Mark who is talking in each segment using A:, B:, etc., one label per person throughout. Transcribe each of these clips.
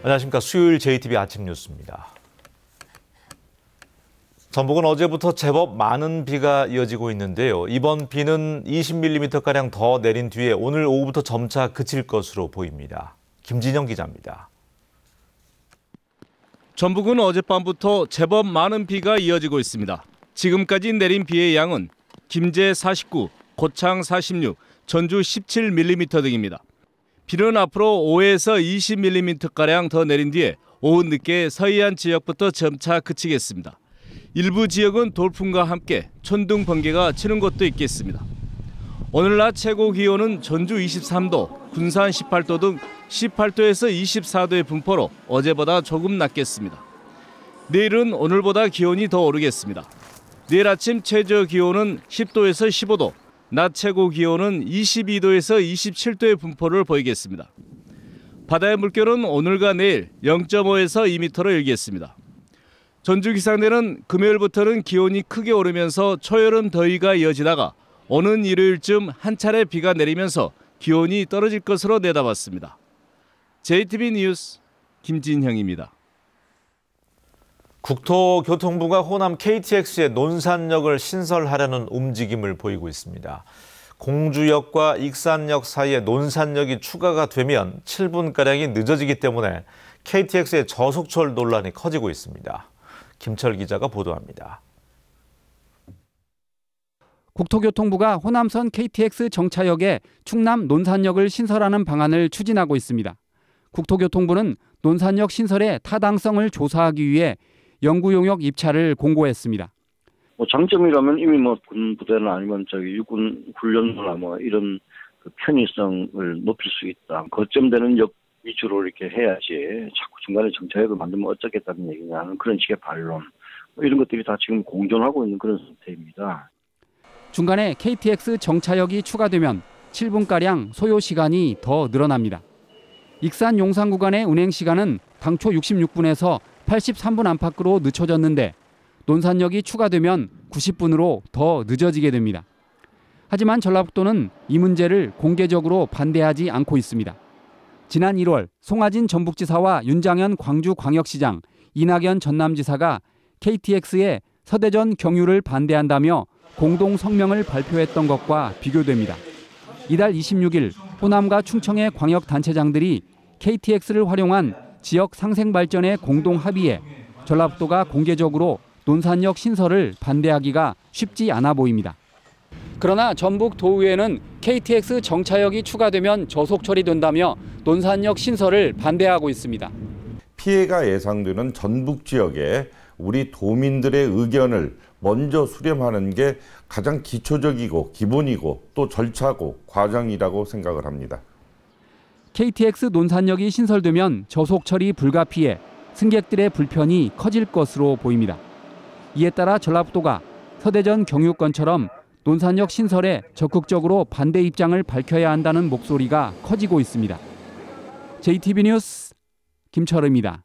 A: 안녕하십니까. 수요일 JTBC 아침 뉴스입니다. 전북은 어제부터 제법 많은 비가 이어지고 있는데요. 이번 비는 20mm가량 더 내린 뒤에 오늘 오후부터 점차 그칠 것으로 보입니다. 김진영 기자입니다.
B: 전북은 어젯밤부터 제법 많은 비가 이어지고 있습니다. 지금까지 내린 비의 양은 김제 49, 고창 46, 전주 17mm 등입니다. 비는 앞으로 5에서 20mm가량 더 내린 뒤에 오후 늦게 서해안 지역부터 점차 그치겠습니다. 일부 지역은 돌풍과 함께 천둥 번개가 치는 곳도 있겠습니다. 오늘 낮 최고 기온은 전주 23도, 군산 18도 등 18도에서 24도의 분포로 어제보다 조금 낮겠습니다. 내일은 오늘보다 기온이 더 오르겠습니다. 내일 아침 최저 기온은 10도에서 15도, 낮 최고 기온은 22도에서 27도의 분포를 보이겠습니다. 바다의 물결은 오늘과 내일 0.5에서 2m로 일겠습니다. 전주 기상대는 금요일부터는 기온이 크게 오르면서 초여름 더위가 이어지다가 오는 일요일쯤 한 차례 비가 내리면서 기온이 떨어질 것으로 내다봤습니다. JTBC 뉴스 김진형입니다.
A: 국토교통부가 호남 KTX의 논산역을 신설하려는 움직임을 보이고 있습니다. 공주역과 익산역 사이에 논산역이 추가가 되면 7분가량이 늦어지기 때문에 KTX의 저속철 논란이 커지고 있습니다. 김철 기자가 보도합니다.
C: 국토교통부가 호남선 KTX 정차역에 충남 논산역을 신설하는 방안을 추진하고 있습니다. 국토교통부는 논산역 신설의 타당성을 조사하기 위해 연구 용역 입찰을 공고했습니다.
D: 장점이라면 이미 군 부대나 아니면 육군 훈련소나 이런 편의성을 높일 수 있다. 거점되는 역 위주로 이렇게 해야지 자꾸 중간에 정차역을 만들면 어쩌겠다는 얘기냐는 그런 식의 반론. 이런 것들이 다 지금 공존하고 있는 그런 상태입니다.
C: 중간에 KTX 정차역이 추가되면 7분가량 소요 시간이 더 늘어납니다. 익산 용산 구간의 운행 시간은 당초 66분에서 83분 안팎으로 늦춰졌는데 논산역이 추가되면 90분으로 더 늦어지게 됩니다. 하지만 전라북도는 이 문제를 공개적으로 반대하지 않고 있습니다. 지난 1월 송하진 전북지사와 윤장현 광주광역시장, 이낙연 전남지사가 KTX의 서대전 경유를 반대한다며 공동 성명을 발표했던 것과 비교됩니다. 이달 26일 호남과 충청의 광역단체장들이 KTX를 활용한 지역 상생 발전의 공동 합의에 전라북도가 공개적으로 논산역 신설을 반대하기가 쉽지 않아 보입니다. 그러나 전북 도의회는 KTX 정차역이 추가되면 저속철이 된다며 논산역 신설을 반대하고 있습니다.
E: 피해가 예상되는 전북 지역에 우리 도민들의 의견을 먼저 수렴하는 게 가장 기초적이고 기본이고 또 절차고 과정이라고 생각을 합니다.
C: KTX 논산역이 신설되면 저속철이 불가피해 승객들의 불편이 커질 것으로 보입니다. 이에 따라 전라북도가 서대전 경유권처럼 논산역 신설에 적극적으로 반대 입장을 밝혀야 한다는 목소리가 커지고 있습니다. JTBC 뉴스 김철우입니다.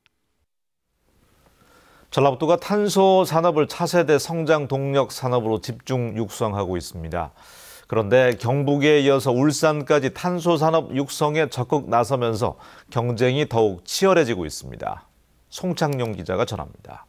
A: 전라북도가 탄소 산업을 차세대 성장 동력 산업으로 집중 육성하고 있습니다. 그런데 경북에 이어서 울산까지 탄소 산업 육성에 적극 나서면서 경쟁이 더욱 치열해지고 있습니다. 송창용 기자가 전합니다.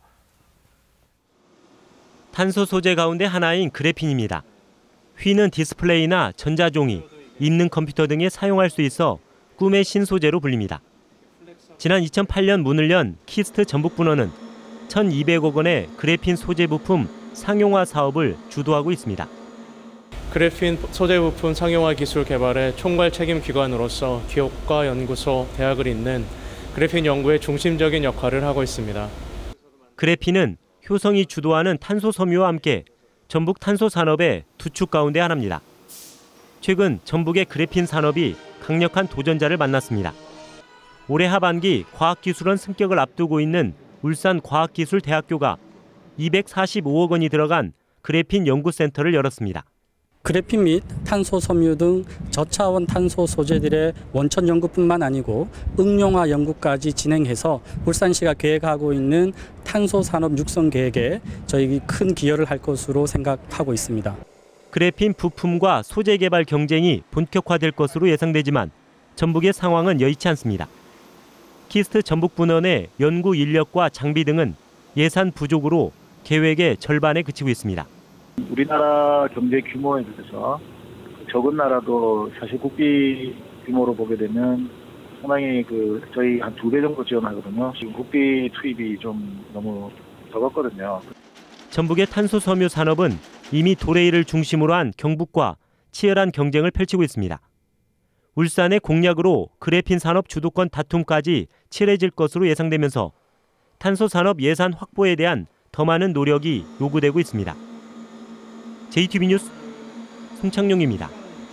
F: 탄소 소재 가운데 하나인 그래핀입니다. 휘는 디스플레이나 전자종이, 읽는 컴퓨터 등에 사용할 수 있어 꿈의 신소재로 불립니다. 지난 2008년 문을 연 키스트 전북분원은 1,200억 원의 그래핀 소재 부품 상용화 사업을 주도하고 있습니다.
G: 그래핀 소재 부품 상용화 기술 개발의 총괄 책임 기관으로서 기업과 연구소, 대학을 잇는 그래핀 연구의 중심적인 역할을 하고 있습니다.
F: 그래핀은 효성이 주도하는 탄소 섬유와 함께 전북 탄소 산업의 두 축 가운데 하나입니다. 최근 전북의 그래핀 산업이 강력한 도전자를 만났습니다. 올해 하반기 과학기술원 승격을 앞두고 있는 울산과학기술대학교가 245억 원이 들어간 그래핀 연구센터를 열었습니다.
H: 그래핀 및 탄소 섬유 등 저차원 탄소 소재들의 원천 연구뿐만 아니고 응용화 연구까지 진행해서 울산시가 계획하고 있는 탄소 산업 육성 계획에 저희 큰 기여를 할 것으로 생각하고 있습니다.
F: 그래핀 부품과 소재 개발 경쟁이 본격화될 것으로 예상되지만 전북의 상황은 여의치 않습니다. 키스트 전북분원의 연구 인력과 장비 등은 예산 부족으로 계획의 절반에 그치고 있습니다.
I: 우리나라 경제 규모에 비해서 적은 나라도 사실 국비 규모로 보게 되면 상당히 저희 한 2배 정도 지원하거든요. 지금 국비 투입이 좀 너무 적었거든요.
F: 전북의 탄소 섬유 산업은 이미 도레이를 중심으로 한 경북과 치열한 경쟁을 펼치고 있습니다. 울산의 공약으로 그래핀 산업 주도권 다툼까지 치러질 것으로 예상되면서 탄소 산업 예산 확보에 대한 더 많은 노력이 요구되고 있습니다. JTB 뉴스 송창용입니다.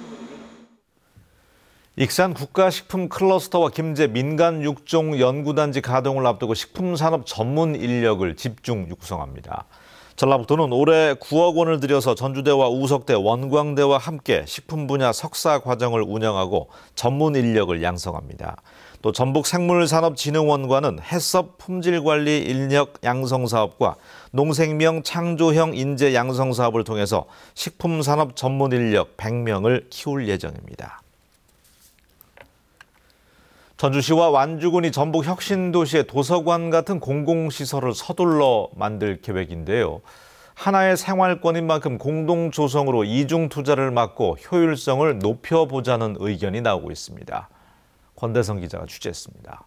A: 익산 국가식품 클러스터와 김제 민간 육종 연구단지 가동을 앞두고 식품산업 전문 인력을 집중 육성합니다. 전라북도는 올해 9억 원을 들여서 전주대와 우석대, 원광대와 함께 식품 분야 석사 과정을 운영하고 전문 인력을 양성합니다. 또 전북생물산업진흥원과는 해썹 품질관리 인력 양성사업과 농생명 창조형 인재 양성사업을 통해서 식품산업 전문 인력 100명을 키울 예정입니다. 전주시와 완주군이 전북 혁신도시의 도서관 같은 공공시설을 서둘러 만들 계획인데요. 하나의 생활권인 만큼 공동조성으로 이중 투자를 막고 효율성을 높여보자는 의견이 나오고 있습니다. 권대성 기자가 취재했습니다.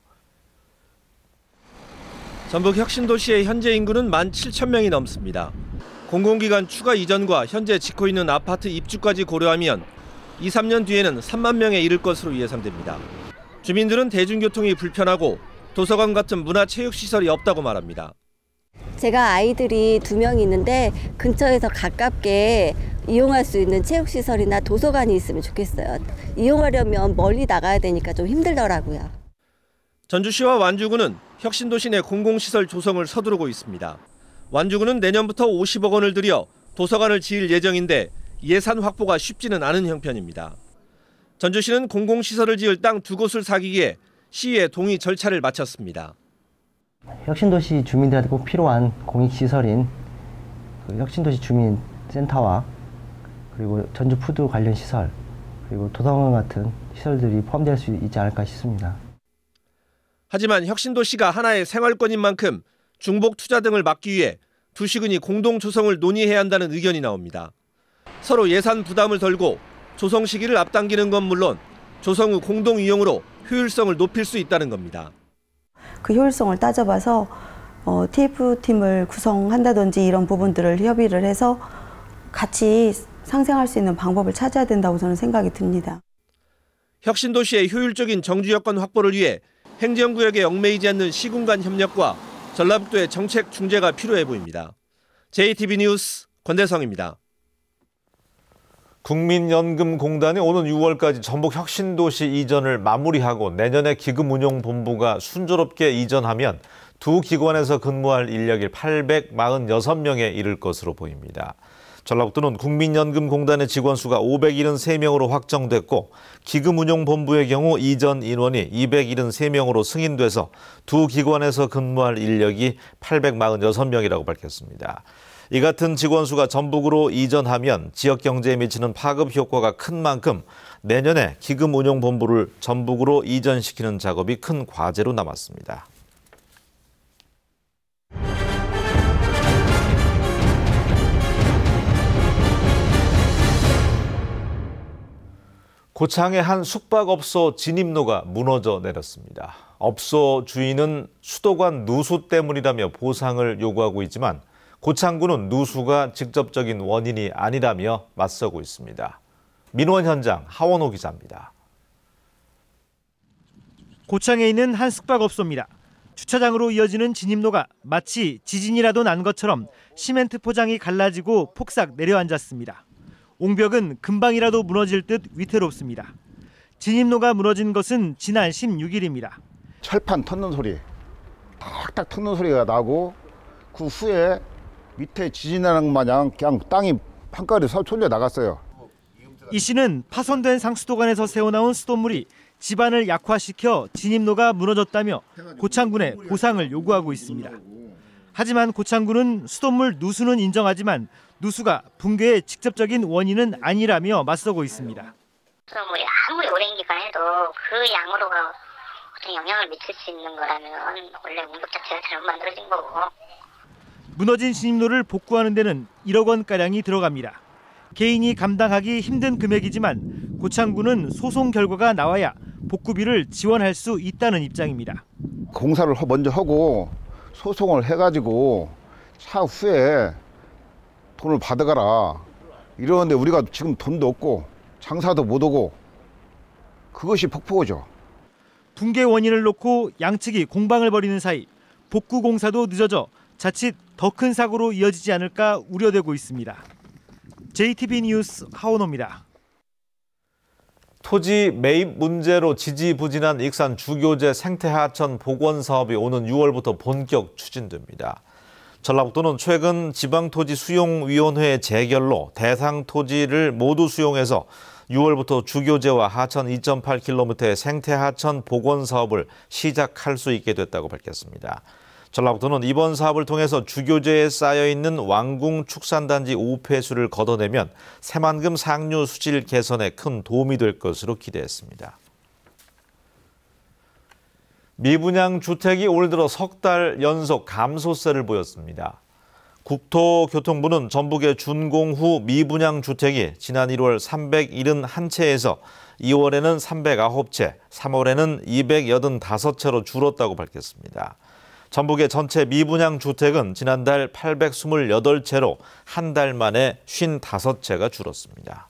J: 전북 혁신도시의 현재 인구는 17,000명이 넘습니다. 공공기관 추가 이전과 현재 짓고 있는 아파트 입주까지 고려하면 2, 3년 뒤에는 3만 명에 이를 것으로 예상됩니다. 주민들은 대중교통이 불편하고 도서관 같은 문화체육시설이 없다고 말합니다.
K: 제가 아이들이 2명 있는데 근처에서 가깝게 이용할 수 있는 체육시설이나 도서관이 있으면 좋겠어요. 이용하려면 멀리 나가야 되니까 좀 힘들더라고요.
J: 전주시와 완주군은 혁신도시 내 공공시설 조성을 서두르고 있습니다. 완주군은 내년부터 50억 원을 들여 도서관을 지을 예정인데 예산 확보가 쉽지는 않은 형편입니다. 전주시는 공공시설을 지을 땅 2곳을 사기기에 시의 동의 절차를 마쳤습니다.
L: 혁신도시 주민들한테 꼭 필요한 공익시설인 혁신도시 주민센터와 그리고 전주푸드 관련 시설, 그리고 도서관 같은 시설들이 포함될 수 있지 않을까 싶습니다.
J: 하지만 혁신도시가 하나의 생활권인 만큼 중복 투자 등을 막기 위해 두 시군이 공동 조성을 논의해야 한다는 의견이 나옵니다. 서로 예산 부담을 덜고 조성 시기를 앞당기는 건 물론 조성 후 공동 이용으로 효율성을 높일 수 있다는 겁니다.
M: 그 효율성을 따져봐서 TF팀을 구성한다든지 이런 부분들을 협의를 해서 같이 상생할 수 있는 방법을 찾아야 된다고 저는 생각이 듭니다.
J: 혁신도시의 효율적인 정주 여건 확보를 위해 행정구역에 얽매이지 않는 시군 간 협력과 전라북도의 정책 중재가 필요해 보입니다. JTB 뉴스 권대성입니다.
A: 국민연금공단이 오는 6월까지 전북 혁신도시 이전을 마무리하고 내년에 기금운용본부가 순조롭게 이전하면 두 기관에서 근무할 인력이 846명에 이를 것으로 보입니다. 전라북도는 국민연금공단의 직원 수가 573명으로 확정됐고 기금운용본부의 경우 이전 인원이 273명으로 승인돼서 두 기관에서 근무할 인력이 846명이라고 밝혔습니다. 이 같은 직원 수가 전북으로 이전하면 지역 경제에 미치는 파급 효과가 큰 만큼 내년에 기금운용본부를 전북으로 이전시키는 작업이 큰 과제로 남았습니다. 고창의 한 숙박업소 진입로가 무너져 내렸습니다. 업소 주인은 수도관 누수 때문이라며 보상을 요구하고 있지만 고창군은 누수가 직접적인 원인이 아니라며 맞서고 있습니다. 민원 현장 하원호 기자입니다.
N: 고창에 있는 한 숙박업소입니다. 주차장으로 이어지는 진입로가 마치 지진이라도 난 것처럼 시멘트 포장이 갈라지고 폭삭 내려앉았습니다. 옹벽은 금방이라도 무너질 듯 위태롭습니다. 진입로가 무너진 것은 지난 16일입니다.
O: 철판 텄는 소리, 탁탁 텄는 소리가 나고 그 후에 밑에 지진하는 마냥 그냥 땅이 한가리 쏠려 나갔어요.
N: 이 씨는 파손된 상수도관에서 새어나온 수돗물이 집안을 약화시켜 진입로가 무너졌다며 고창군에 보상을 요구하고 있습니다. 하지만 고창군은 수돗물 누수는 인정하지만 누수가 붕괴의 직접적인 원인은 아니라며 맞서고 있습니다.
P: 수돗물이 아무리 오랜 기간 해도 그 양으로 보통 영향을 미칠 수 있는 거라면 원래 옹벽 자체가 잘못 만들어진 거고.
N: 무너진 진입로를 복구하는 데는 1억 원가량이 들어갑니다. 개인이 감당하기 힘든 금액이지만 고창군은 소송 결과가 나와야 복구비를 지원할 수 있다는 입장입니다.
O: 공사를 먼저 하고 소송을 해가지고 차후에 돈을 받아가라. 이러는데 우리가 지금 돈도 없고 장사도 못 오고 그것이 폭포죠.
N: 붕괴 원인을 놓고 양측이 공방을 벌이는 사이 복구 공사도 늦어져 자칫 더 큰 사고로 이어지지 않을까 우려되고 있습니다. JTB 뉴스 하원호입니다.
A: 토지 매입 문제로 지지부진한 익산 주교제 생태하천 복원 사업이 오는 6월부터 본격 추진됩니다. 전라북도는 최근 지방토지수용위원회 재결로 대상 토지를 모두 수용해서 6월부터 주교제와 하천 2.8km의 생태하천 복원 사업을 시작할 수 있게 됐다고 밝혔습니다. 전라북도는 이번 사업을 통해서 주교제에 쌓여있는 왕궁 축산단지 우폐수를 걷어내면 새만금 상류 수질 개선에 큰 도움이 될 것으로 기대했습니다. 미분양 주택이 올 들어 석 달 연속 감소세를 보였습니다. 국토교통부는 전북의 준공후 미분양 주택이 지난 1월 371채에서 2월에는 309채, 3월에는 285채로 줄었다고 밝혔습니다. 전북의 전체 미분양 주택은 지난달 828채로 한 달 만에 55채가 줄었습니다.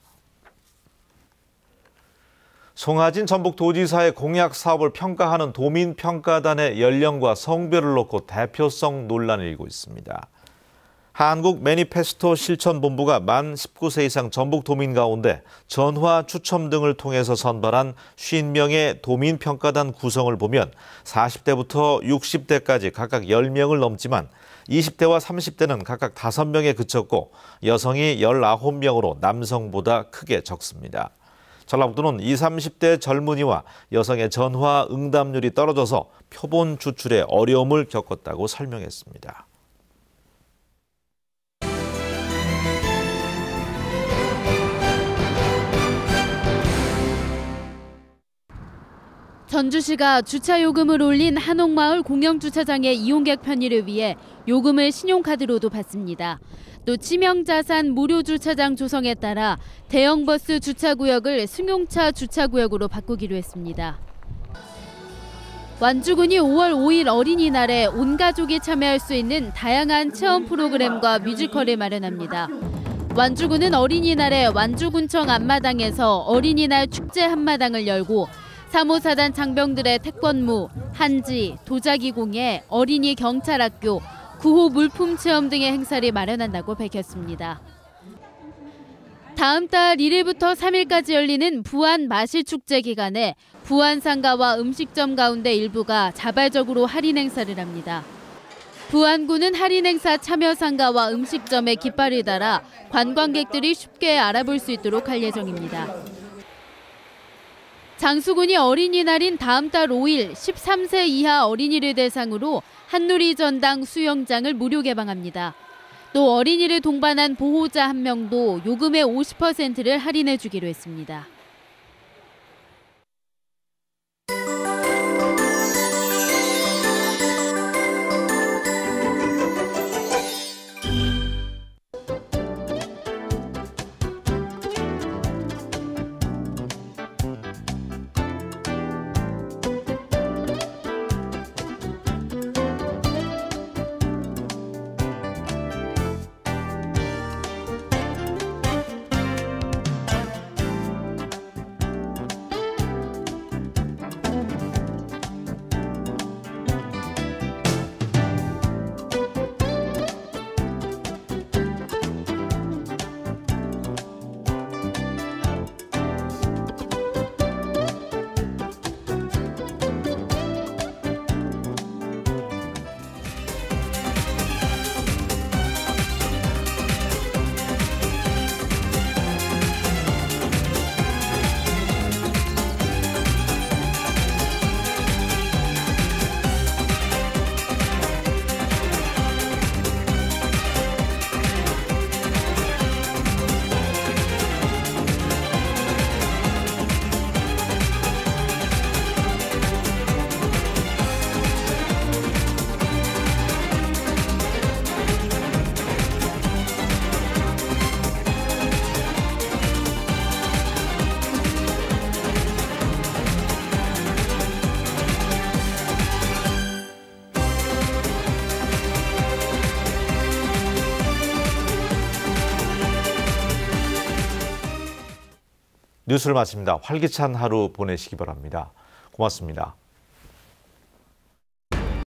A: 송하진 전북도지사의 공약 사업을 평가하는 도민평가단의 연령과 성별을 놓고 대표성 논란이 일고 있습니다. 한국 매니페스토 실천본부가 만 19세 이상 전북도민 가운데 전화 추첨 등을 통해서 선발한 50명의 도민평가단 구성을 보면 40대부터 60대까지 각각 10명을 넘지만 20대와 30대는 각각 5명에 그쳤고 여성이 19명으로 남성보다 크게 적습니다. 전라북도는 20, 30대 젊은이와 여성의 전화 응답률이 떨어져서 표본 추출에 어려움을 겪었다고 설명했습니다.
Q: 전주시가 주차요금을 올린 한옥마을 공영주차장의 이용객 편의를 위해 요금을 신용카드로도 받습니다. 또 치명자산 무료주차장 조성에 따라 대형버스 주차구역을 승용차 주차구역으로 바꾸기로 했습니다. 완주군이 5월 5일 어린이날에 온 가족이 참여할 수 있는 다양한 체험 프로그램과 뮤지컬을 마련합니다. 완주군은 어린이날에 완주군청 앞마당에서 어린이날 축제 한마당을 열고 3호 사단 장병들의 태권무, 한지, 도자기 공예, 어린이 경찰학교, 9호 물품 체험 등의 행사를 마련한다고 밝혔습니다. 다음 달 1일부터 3일까지 열리는 부안 마실축제 기간에 부안 상가와 음식점 가운데 일부가 자발적으로 할인 행사를 합니다. 부안군은 할인 행사 참여 상가와 음식점에 깃발을 달아 관광객들이 쉽게 알아볼 수 있도록 할 예정입니다. 장수군이 어린이날인 다음 달 5일 13세 이하 어린이를 대상으로 한누리 전당 수영장을 무료 개방합니다. 또 어린이를 동반한 보호자 1명도 요금의 50%를 할인해 주기로 했습니다.
A: 뉴스를 마칩니다. 활기찬 하루 보내시기 바랍니다. 고맙습니다.